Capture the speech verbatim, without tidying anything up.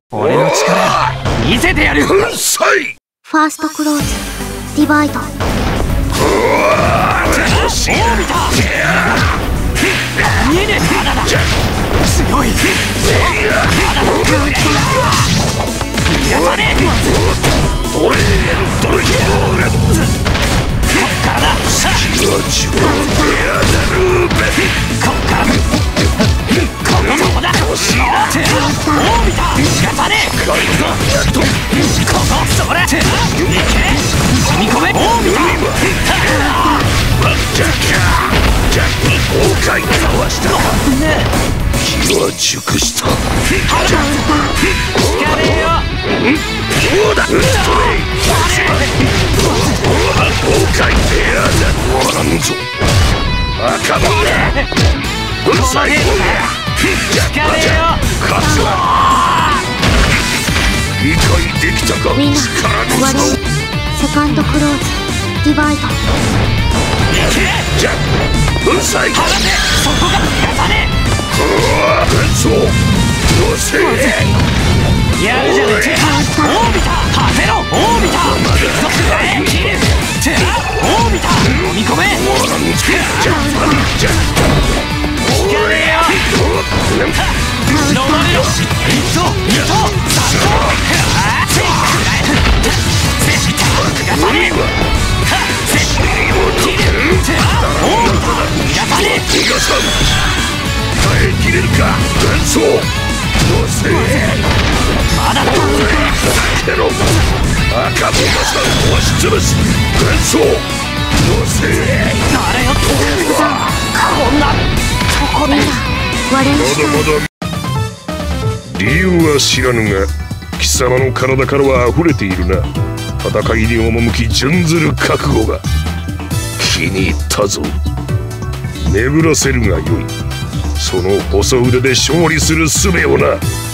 俺の力見せてやる。 粉砕。 ファーストクローズディバイド。 見えねえ肌だ。強い。逃がさねえ。 どれどれこっからだ。 気持ちをやだるべ。 こっからここそこだ。おー見た。逃がさねえ。ここそれ。いけ。踏み込め。おー見た。 ジャッキャージャッキー崩壊かわした。気は熟した。 聞かねえよ。 どうだ。ストレイ崩壊ペアだ。終わらんぞ。赤羽粉砕攻撃。ジャッキャー勝つわ。理解できたか。 みんな力の我差を。 セカンドクローズディバイド。 ジャッ粉砕。 離せ。そこが逃がさね戦争どうせえ。やるじゃねえ。おー見た。はせろ。おー見た。一つくらえ。切る。おー見た。飲み込め。 終わらんぞ。ジャッジャッ聞かねえよ。飲まれろ。一頭二頭三頭。ああせいくらえ。せい逃がさねえ。せい切る。おー見た。逃がさねえ。 逃がさん。耐えきれるか。戦争どうせまだだ。 けろ。赤ボマさん押しつぶす。戦争どうせあれよ。こんなとこで。 我のまだまだ理由は知らぬが貴様の体からは溢れているな。戦いに赴き準ずる覚悟が。気に入ったぞ。巡らせるがよい。その細腕で勝利する術をな。